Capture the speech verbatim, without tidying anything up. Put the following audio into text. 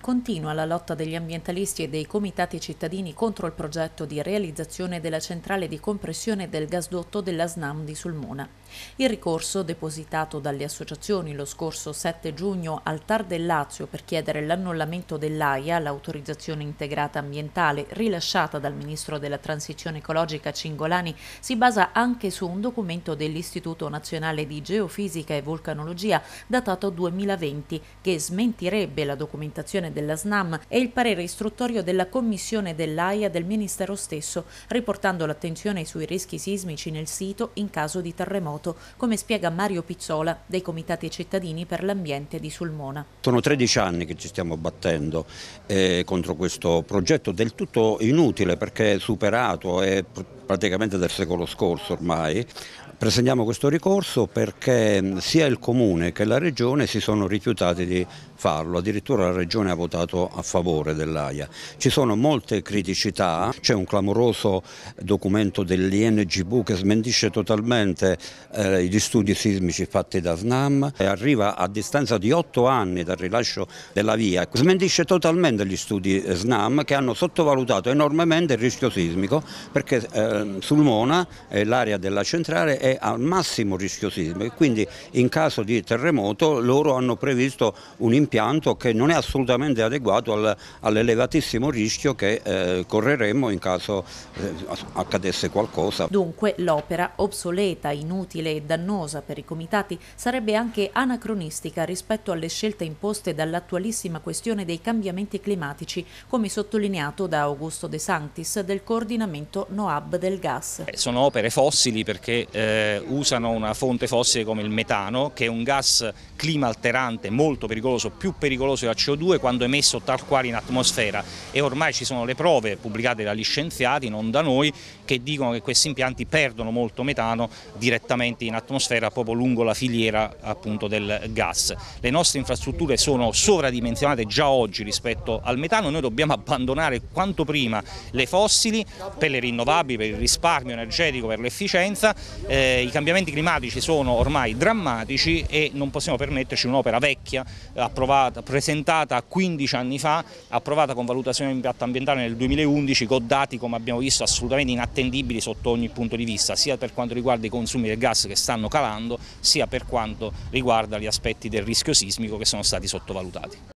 Continua la lotta degli ambientalisti e dei comitati cittadini contro il progetto di realizzazione della centrale di compressione del gasdotto della SNAM di Sulmona. Il ricorso, depositato dalle associazioni lo scorso sette giugno al TAR del Lazio per chiedere l'annullamento dell'A I A, l'autorizzazione integrata ambientale rilasciata dal ministro della transizione ecologica Cingolani, si basa anche su un documento dell'Istituto Nazionale di Geofisica e Vulcanologia datato duemilaventi che smentirebbe la documentazione della SNAM e il parere istruttorio della commissione dell'A I A del Ministero stesso, riportando l'attenzione sui rischi sismici nel sito in caso di terremoto, come spiega Mario Pizzola dei Comitati Cittadini per l'Ambiente di Sulmona. Sono tredici anni che ci stiamo battendo eh, contro questo progetto del tutto inutile perché è superato, è praticamente del secolo scorso ormai. Presentiamo questo ricorso perché sia il Comune che la Regione si sono rifiutati di farlo, addirittura la Regione ha votato a favore dell'A I A. Ci sono molte criticità, c'è un clamoroso documento dell'I N G V che smentisce totalmente eh, gli studi sismici fatti da SNAM e arriva a distanza di otto anni dal rilascio della via, smentisce totalmente gli studi SNAM che hanno sottovalutato enormemente il rischio sismico perché eh, Sulmona, eh, l'area della centrale, è al massimo rischio sismico e quindi in caso di terremoto loro hanno previsto un impianto che non è assolutamente adeguato al, all'elevatissimo rischio che eh, correremmo in caso eh, accadesse qualcosa. Dunque l'opera, obsoleta, inutile e dannosa per i comitati, sarebbe anche anacronistica rispetto alle scelte imposte dall'attualissima questione dei cambiamenti climatici, come sottolineato da Augusto De Sanctis del coordinamento NOAB del gas. Sono opere fossili perché eh, usano una fonte fossile come il metano, che è un gas clima alterante molto pericoloso, più pericoloso della C O due quando emesso tal quale in atmosfera, e ormai ci sono le prove pubblicate dagli scienziati, non da noi, che dicono che questi impianti perdono molto metano direttamente in atmosfera proprio lungo la filiera appunto del gas. Le nostre infrastrutture sono sovradimensionate già oggi rispetto al metano, noi dobbiamo abbandonare quanto prima le fossili per le rinnovabili, per il risparmio energetico, per l'efficienza. Eh, I cambiamenti climatici sono ormai drammatici e non possiamo permetterci un'opera vecchia, approvata, presentata quindici anni fa, approvata con valutazione di impatto ambientale nel duemilaundici, con dati, come abbiamo visto, assolutamente inattendibili sotto ogni punto di vista, sia per quanto riguarda i consumi del gas che stanno calando, sia per quanto riguarda gli aspetti del rischio sismico che sono stati sottovalutati.